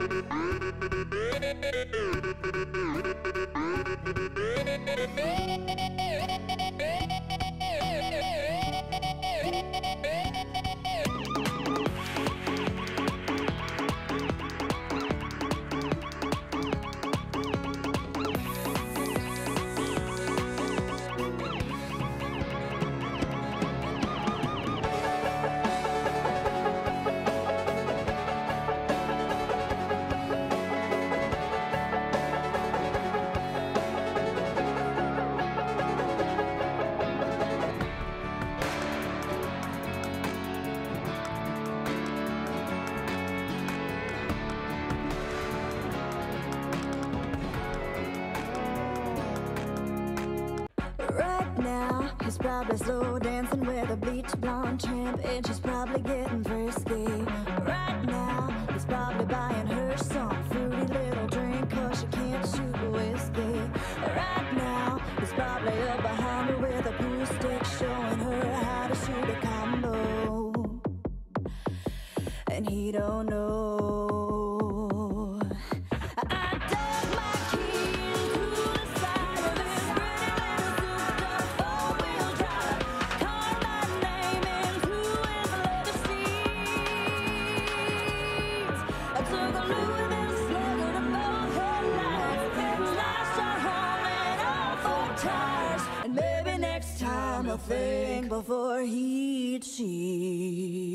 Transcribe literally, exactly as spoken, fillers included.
He's probably slow dancing with a bleached blonde tramp, and she's probably getting frisky. Right now, he's probably buying her some fruity little drink, cause she can't shoot whiskey. Right now, he's probably up behind her with a pool stick, showing her how to shoot a combo. And he don't know. Think before he cheats.